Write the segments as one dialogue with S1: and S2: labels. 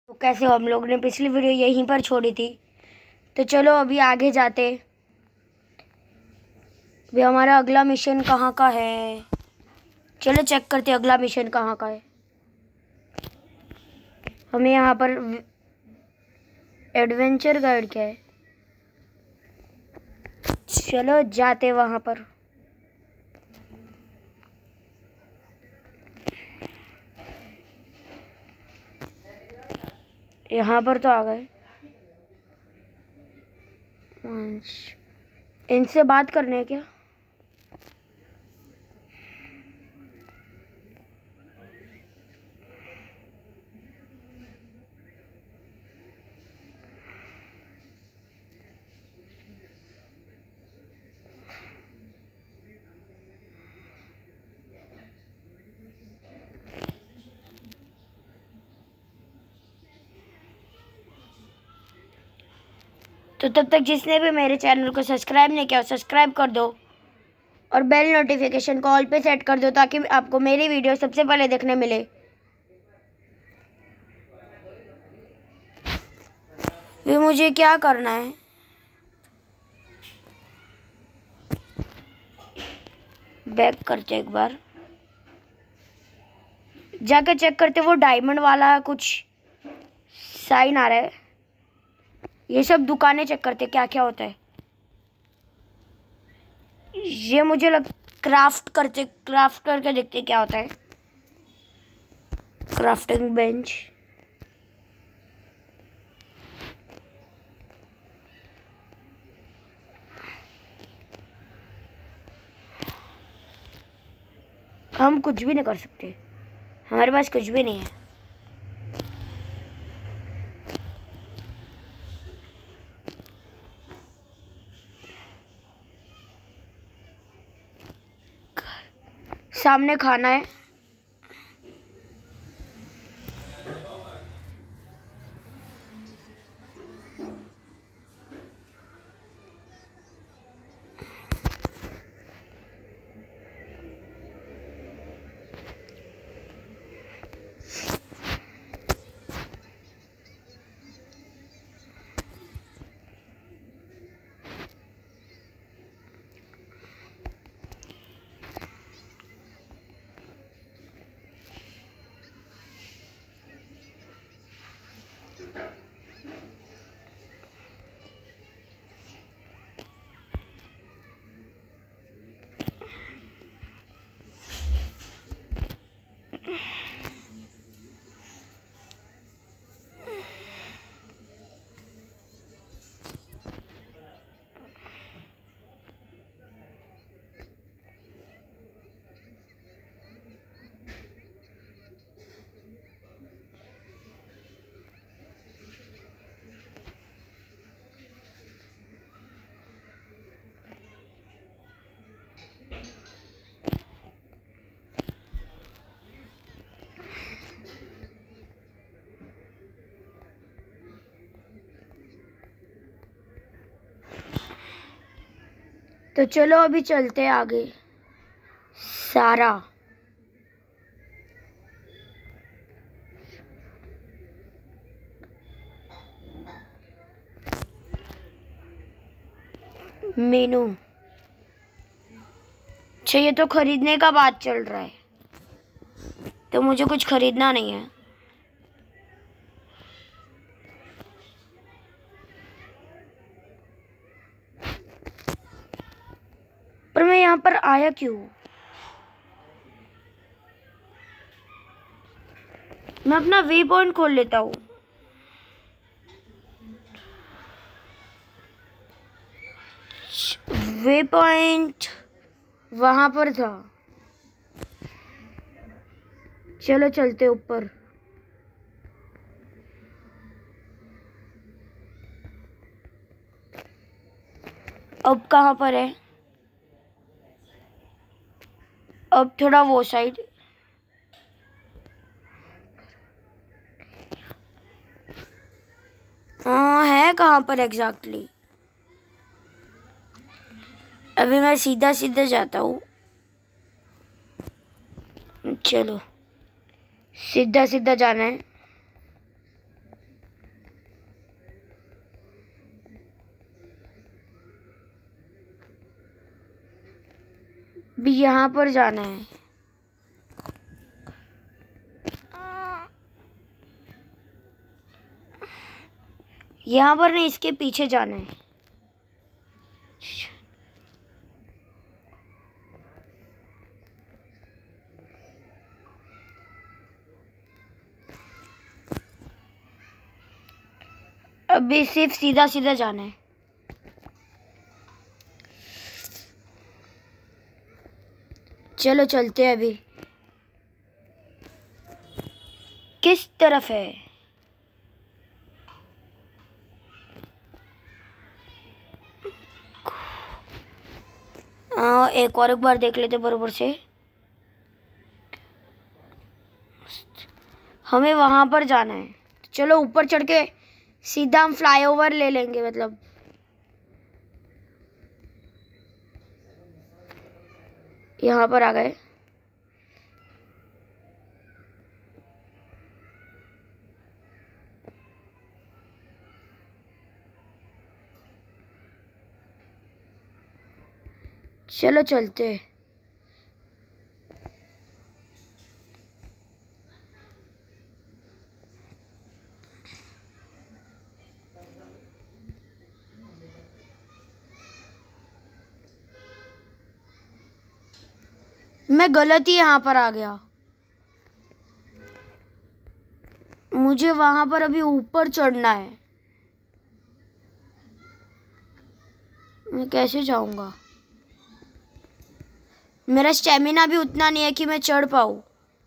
S1: तो कैसे हम लोग ने पिछली वीडियो यहीं पर छोड़ी थी, तो चलो अभी आगे जाते। भी हमारा अगला मिशन कहाँ का है, चलो चेक करते अगला मिशन कहाँ का है। हमें यहाँ पर एडवेंचर गाइड क्या है, चलो जाते वहाँ पर। यहाँ पर तो आ गए। इनसे बात करने है क्या? तो तब तक जिसने भी मेरे चैनल को सब्सक्राइब नहीं किया सब्सक्राइब कर दो और बेल नोटिफिकेशन को ऑल पे सेट कर दो ताकि आपको मेरी वीडियो सबसे पहले देखने मिले। फिर मुझे क्या करना है, बैक करते एक बार, जाकर चेक करते। वो डायमंड वाला कुछ साइन आ रहा है, ये सब दुकानें चेक करते क्या क्या होता है। ये मुझे क्राफ्ट करके देखते क्या होता है। क्राफ्टिंग बेंच, हम कुछ भी नहीं कर सकते, हमारे पास कुछ भी नहीं है। सामने खाना है, तो चलो अभी चलते हैं आगे। सारा मेनू, अच्छा ये तो खरीदने का बात चल रहा है, तो मुझे कुछ खरीदना नहीं है। पर मैं यहाँ पर आया क्यों? मैं अपना वे पॉइंट खोल लेता हूँ। वे पॉइंट वहां पर था, चलो चलते ऊपर। अब कहाँ पर है? अब थोड़ा वो साइड, हाँ है कहाँ पर एग्जैक्टली? अभी मैं सीधा सीधा जाता हूँ, चलो सीधा सीधा जाना है। भी यहाँ पर जाना है। यहाँ पर नहीं, इसके पीछे जाना है। अभी सिर्फ सीधा सीधा जाना है। चलो चलते हैं। अभी किस तरफ है? एक बार देख लेते बरोबर से। हमें वहां पर जाना है। चलो ऊपर चढ़ के सीधा हम फ्लाईओवर ले लेंगे। मतलब यहाँ पर आ गए। चलो चलते हैं। मैं गलत ही यहाँ पर आ गया। मुझे वहां पर अभी ऊपर चढ़ना है। मैं कैसे जाऊंगा? मेरा स्टेमिना भी उतना नहीं है कि मैं चढ़ पाऊँ।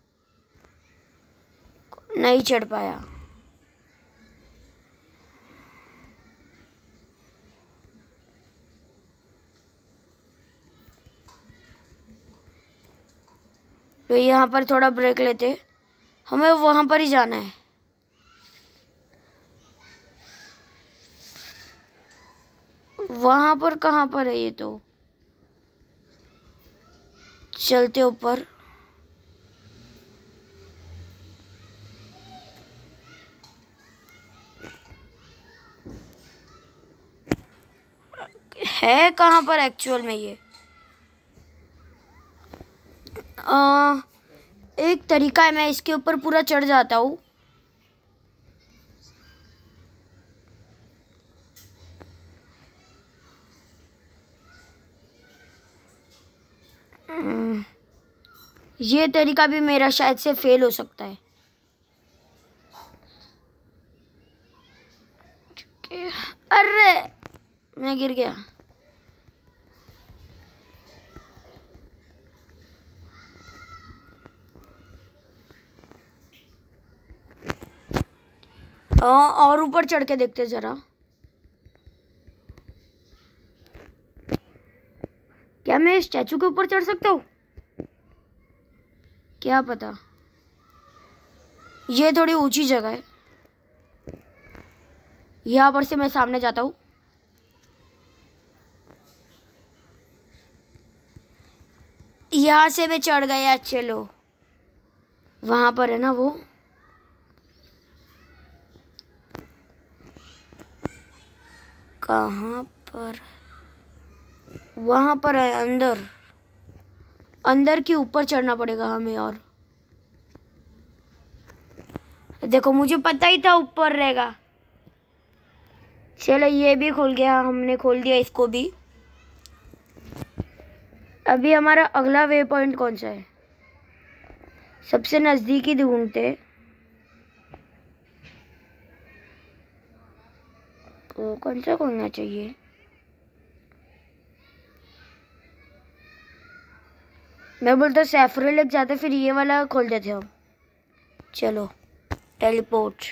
S1: नहीं चढ़ पाया। तो यहाँ पर थोड़ा ब्रेक लेते। हमें वहां पर ही जाना है। वहां पर कहाँ पर है ये? तो चलते ऊपर। है कहाँ पर एक्चुअल में ये? एक तरीका है, मैं इसके ऊपर पूरा चढ़ जाता हूँ। ये तरीका भी मेरा शायद से फेल हो सकता है। अरे मैं गिर गया। और ऊपर चढ़ के देखते जरा। क्या मैं इस स्टैचू के ऊपर चढ़ सकता हूँ? क्या पता। ये थोड़ी ऊंची जगह है। यहाँ पर से मैं सामने जाता हूँ। यहाँ से मैं चढ़ गया। चलो वहां पर है ना वो। कहाँ पर? वहां पर है अंदर। अंदर के ऊपर चढ़ना पड़ेगा हमें। और देखो मुझे पता ही था ऊपर रहेगा। चलो ये भी खुल गया। हमने खोल दिया इसको भी। अभी हमारा अगला वे पॉइंट कौन सा है? सबसे नजदीकी ढूंढते। कौन सा खोलना चाहिए? मैं बोलता सैफरे लेक जाते, फिर ये वाला खोल देते हम। चलो टेलीपोर्ट।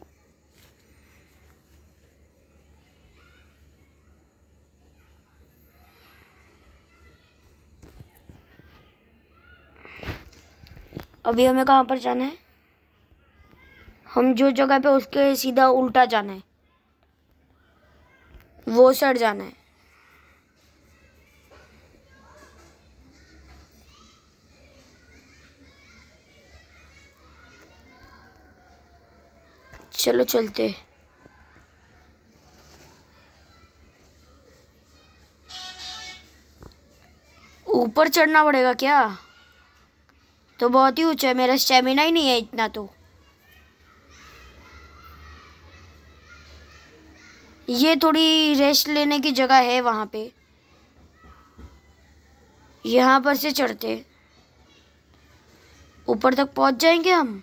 S1: अभी हमें कहाँ पर जाना है? हम जो जगह पे उसके सीधा उल्टा जाना है। वो साइड जाना है। चलो चलते। ऊपर चढ़ना पड़ेगा क्या? तो बहुत ही ऊंचा है, मेरा स्टेमिना ही नहीं है इतना। तो ये थोड़ी रेस्ट लेने की जगह है वहां पे, यहाँ पर से चढ़ते ऊपर तक पहुंच जाएंगे हम।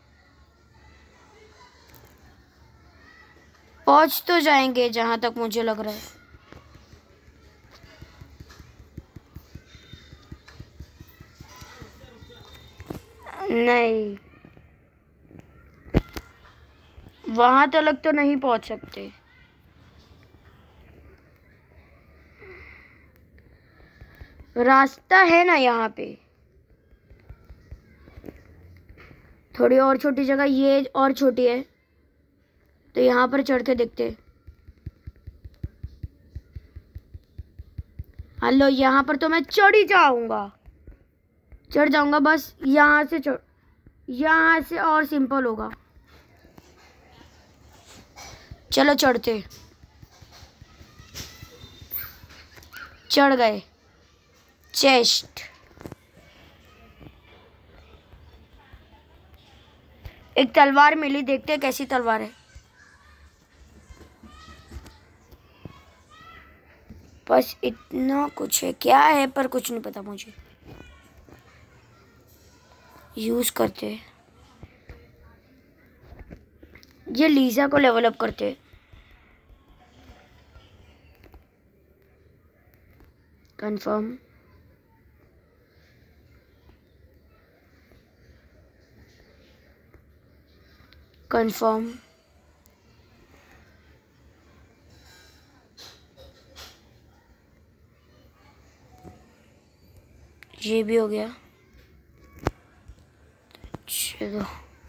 S1: पहुंच तो जाएंगे जहां तक मुझे लग रहा है। नहीं, वहां तक तो नहीं पहुंच सकते। रास्ता है ना यहाँ पे, थोड़ी और छोटी जगह, ये और छोटी है, तो यहाँ पर चढ़ के देखते। हेलो, यहाँ पर तो मैं चढ़ ही जाऊंगा, चढ़ जाऊंगा बस। यहाँ से चढ़, यहाँ से और सिंपल होगा। चलो चढ़ते, चढ़ गए। चेस्ट, एक तलवार मिली, देखते हैं कैसी तलवार है। बस इतना कुछ है, क्या है पर कुछ नहीं पता मुझे। यूज करते, ये लीजा को लेवल अप करते। कंफर्म, कंफर्म, ये भी हो गया। चलो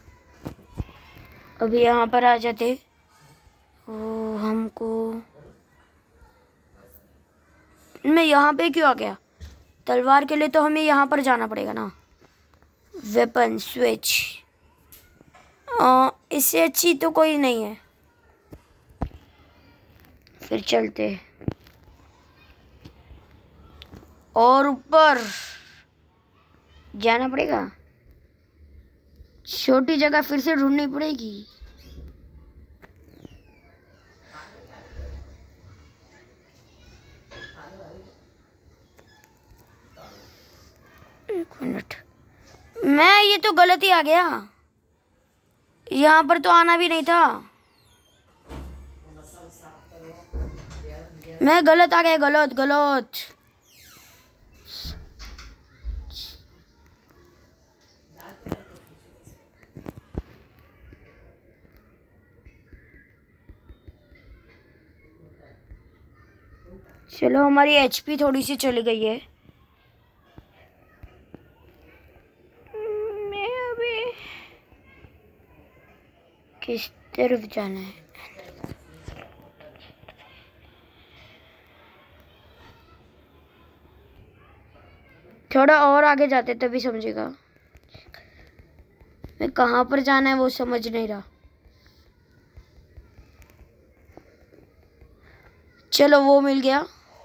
S1: अभी यहाँ पर आ जाते। ओ, हमको, मैं यहाँ पे क्यों आ गया? तलवार के लिए तो हमें यहाँ पर जाना पड़ेगा ना। वेपन स्विच, इससे अच्छी तो कोई नहीं है। फिर चलते और ऊपर जाना पड़ेगा। छोटी जगह फिर से ढूंढनी पड़ेगी। एक मिनट, मैं ये तो गलत ही आ गया, यहाँ पर तो आना भी नहीं था। मैं गलत आ गया, गलत गलत। चलो, हमारी एचपी थोड़ी सी चली गई है। मैं अभी किस तरफ जाना है? थोड़ा और आगे जाते तभी समझेगा। मैं कहाँ पर जाना है वो समझ नहीं रहा। चलो, वो मिल गया।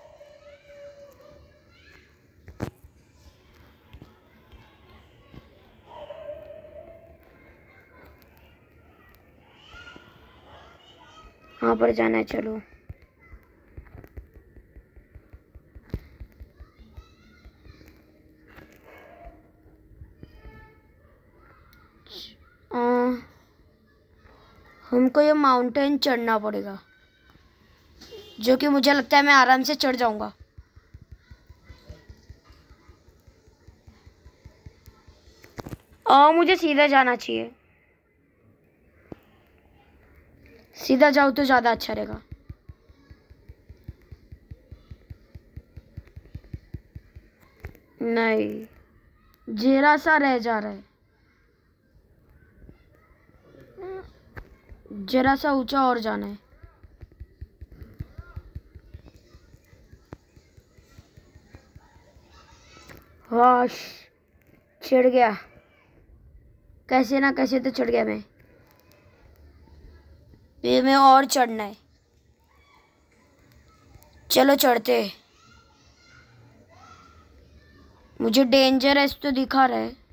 S1: वहाँ पर जाना है, चलो। हमको ये माउंटेन चढ़ना पड़ेगा, जो कि मुझे लगता है मैं आराम से चढ़ जाऊंगा। मुझे सीधा जाना चाहिए, सीधा जाओ तो ज़्यादा अच्छा रहेगा। नहीं, जरा सा रह जा रहा है, जरा सा ऊंचा और जाना है। वाश, चढ़ गया, कैसे ना कैसे तो चढ़ गया मैं। ये में और चढ़ना है, चलो चढ़ते। मुझे डेंजरस तो दिखा रहा है।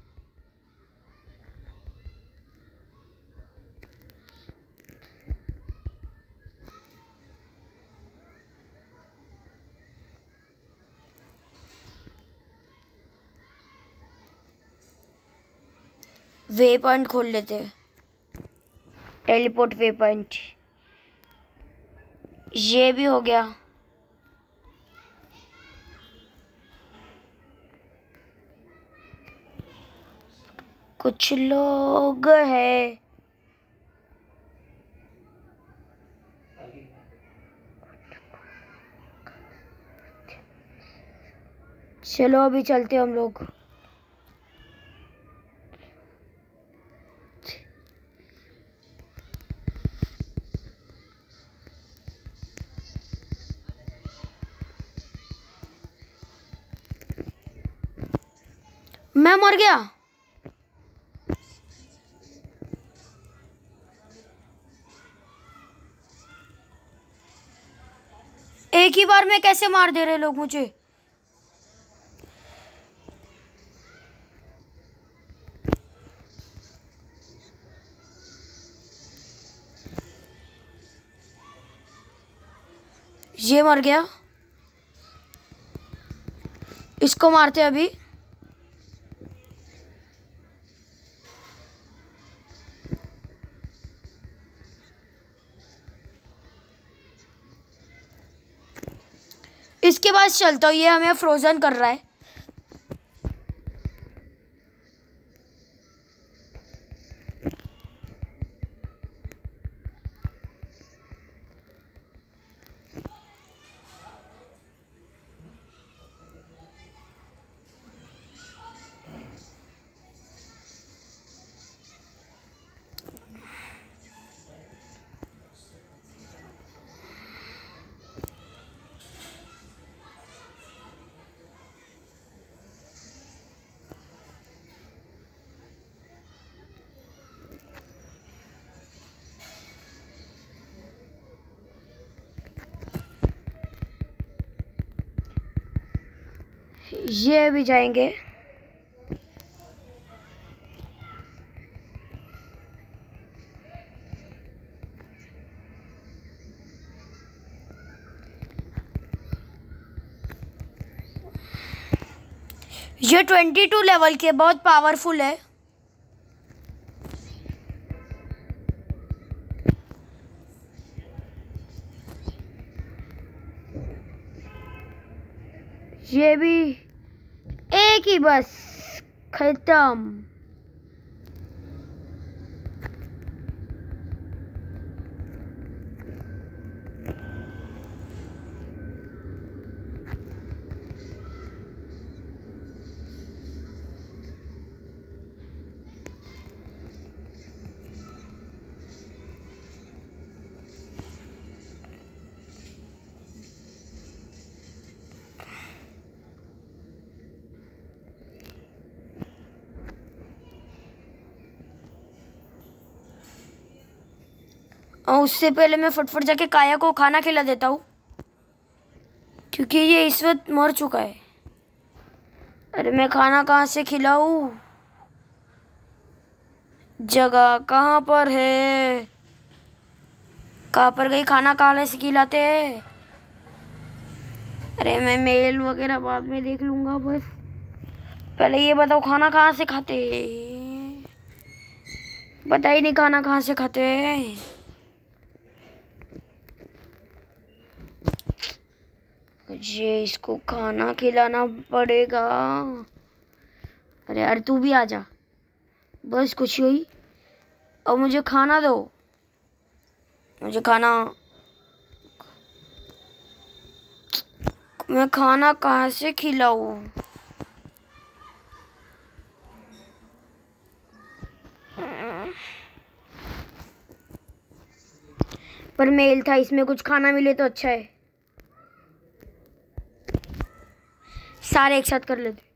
S1: वे पॉइंट खोल लेते हैं। टेलीपोर्ट वे पॉइंट, ये भी हो गया। कुछ लोग हैं। चलो अभी चलते हम लोग। मैं मर गया। एक ही बार में कैसे मार दे रहे लोग मुझे। ये मर गया। इसको मारते अभी। इसके बाद चलता हूँ, ये हमें फ्रोजन कर रहा है। ये भी जाएंगे। ये 22 लेवल के बहुत पावरफुल है। ये भी एक ही, बस खत्म। और उससे पहले मैं फटफट जाके काया को खाना खिला देता हूँ, क्योंकि ये इस वक्त मर चुका है। अरे मैं खाना कहाँ से खिलाऊं? जगह कहाँ पर है? कहाँ पर गई? खाना कहाँ से खिलाते हैं? अरे मैं मेल वगैरह बाद में देख लूंगा, बस पहले ये बताओ खाना कहाँ से खाते हैं? पता ही नहीं खाना कहाँ से खाते हैं। मुझे इसको खाना खिलाना पड़ेगा। अरे यार तू भी आ जा, बस खुशी हुई। और मुझे खाना दो, मुझे खाना। मैं खाना कहाँ से खिलाऊं? पर मेल था, इसमें कुछ खाना मिले तो अच्छा है। सारे एक साथ कर लेते।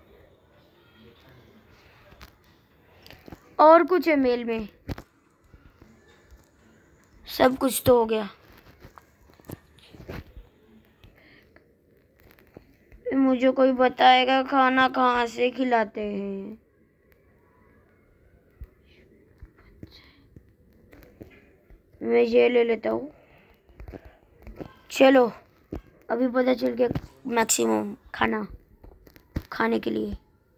S1: और कुछ है मेल में? सब कुछ तो हो गया। मुझे कोई बताएगा खाना कहाँ से खिलाते हैं? मैं ये ले लेता हूँ। चलो अभी पता चल गया मैक्सिमम खाना खाने के लिए।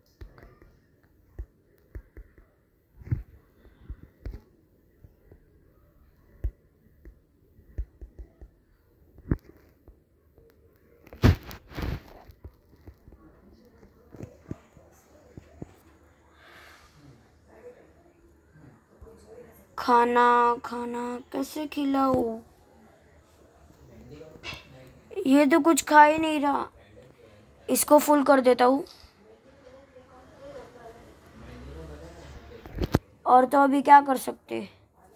S1: खाना खाना कैसे खिलाऊं? ये तो कुछ खा ही नहीं रहा। इसको फुल कर देता हूँ। और तो अभी क्या कर सकते,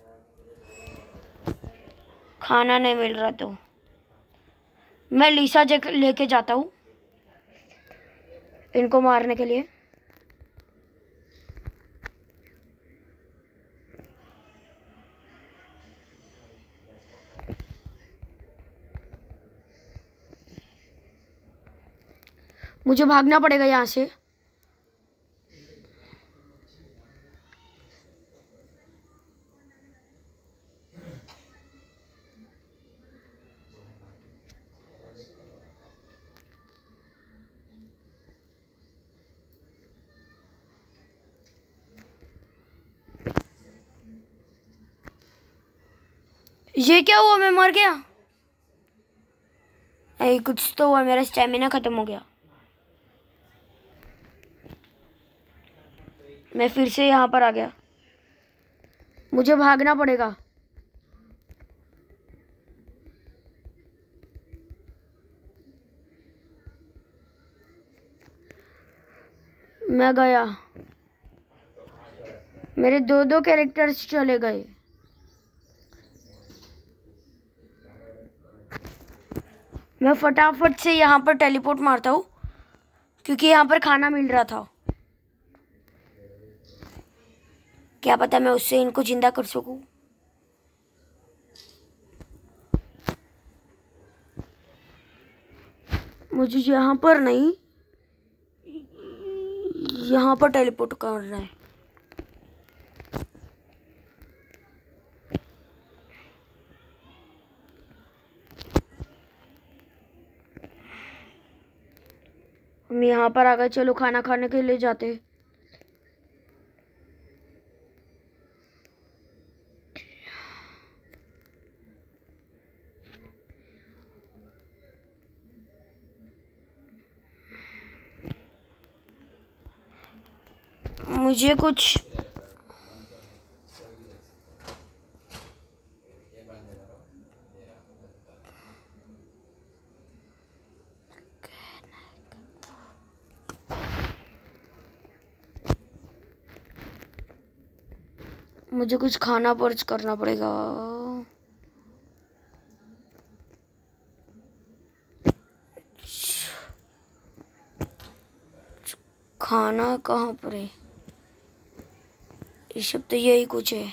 S1: खाना नहीं मिल रहा तो मैं लीसा लेके जाता हूँ इनको मारने के लिए। मुझे भागना पड़ेगा यहाँ से। ये क्या हुआ? मैं मर गया? अरे कुछ तो हुआ, मेरा स्टेमिना खत्म हो गया। मैं फिर से यहाँ पर आ गया। मुझे भागना पड़ेगा। मैं गया। मेरे दो कैरेक्टर्स चले गए। मैं फटाफट से यहाँ पर टेलीपोर्ट मारता हूँ क्योंकि यहाँ पर खाना मिल रहा था। क्या पता मैं उससे इनको जिंदा कर सकूं। मुझे यहाँ पर नहीं, यहाँ पर टेलीपोर्ट कर रहा है। हम यहाँ पर आ गए। चलो खाना खाने के लिए जाते। मुझे कुछ खाना पर्च करना पड़ेगा। खाना कहाँ पर है? ये सब तो यही कुछ है।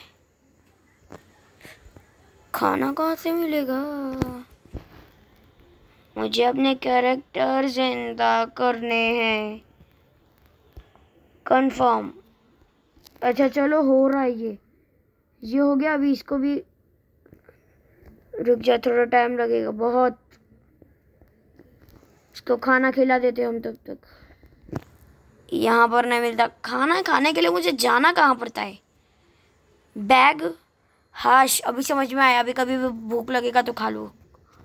S1: खाना कहाँ से मिलेगा? मुझे अपने कैरेक्टर जिंदा करने हैं। कंफर्म। अच्छा चलो हो रहा है ये हो गया। अभी इसको भी रुक जा, थोड़ा टाइम लगेगा बहुत। इसको खाना खिला देते हम तब तक। यहाँ पर नहीं मिलता खाना। खाने के लिए मुझे जाना कहाँ पड़ता है? बैग। हाश अभी समझ में आया। अभी कभी भी भूख लगेगा तो खा लो।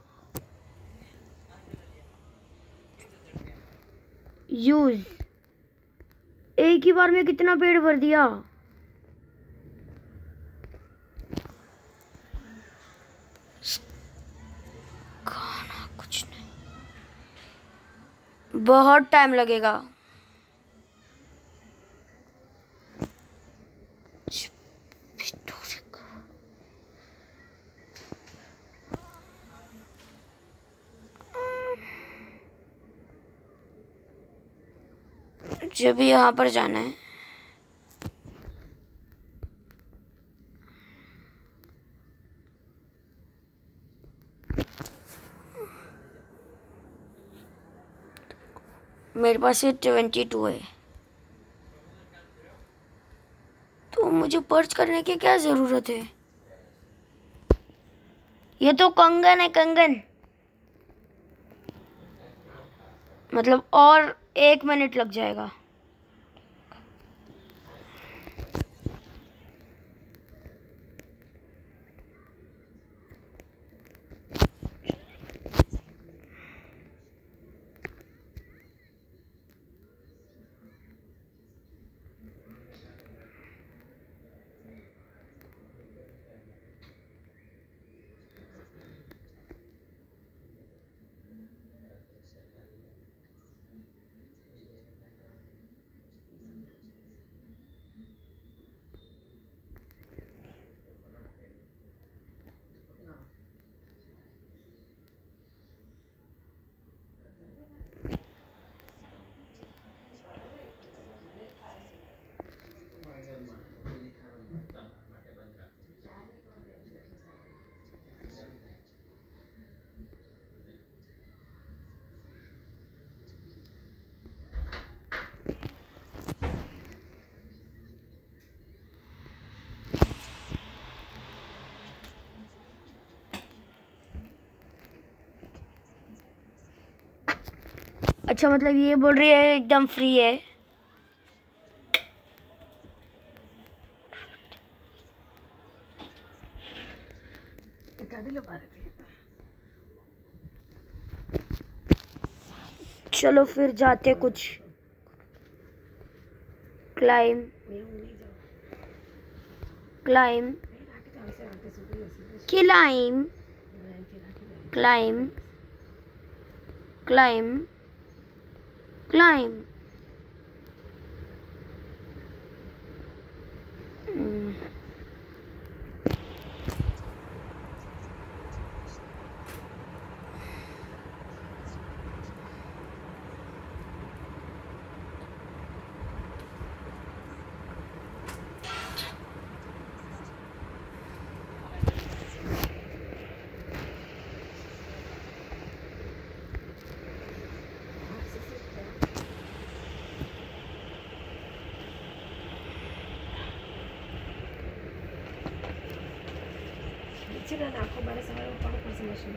S1: यूज। एक ही बार में कितना पेट भर दिया? खाना कुछ नहीं, बहुत टाइम लगेगा। मुझे भी यहाँ पर जाना है। मेरे पास 22 है, तो मुझे पर्च करने की क्या जरूरत है? ये तो कंगन है, कंगन। मतलब और 1 मिनट लग जाएगा। अच्छा, मतलब ये बोल रही है एकदम फ्री है। चलो फिर जाते कुछ। Claim claim claim claim claim claim.
S2: Aku baru sama orang masih masih.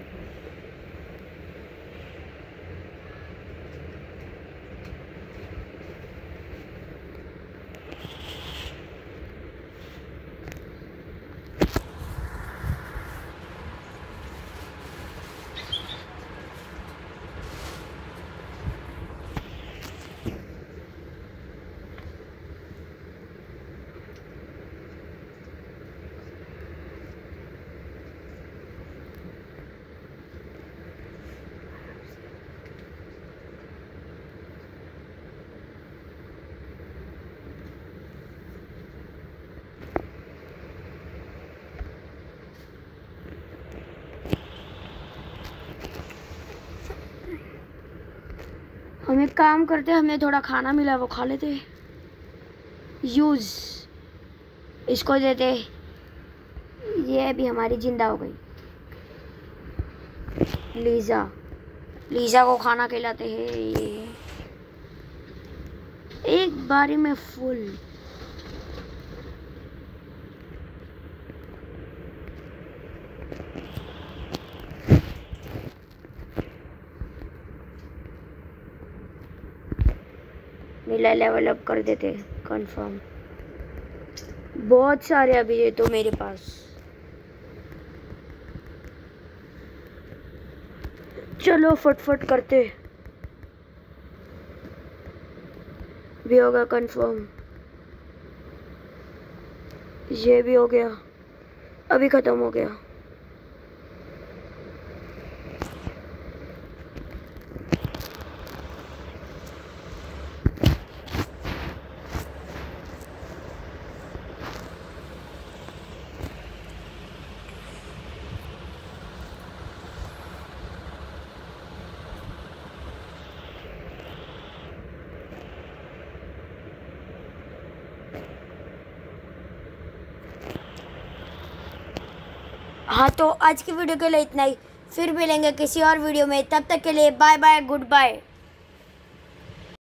S1: हम एक काम करते, हमें थोड़ा खाना मिला वो खा लेते। यूज इसको देते, ये अभी हमारी जिंदा हो गई। लीजा को खाना खिलाते हैं। ये एक बारी में फुल। मिला लेवल अप कर देते कंफर्म। बहुत सारे अभी ये तो मेरे पास। चलो फटफट करते। भी होगा कंफर्म, ये भी हो गया, अभी खत्म हो गया। हाँ, तो आज की वीडियो के लिए इतना ही। फिर मिलेंगे किसी और वीडियो में, तब तक के लिए बाय बाय, गुड बाय।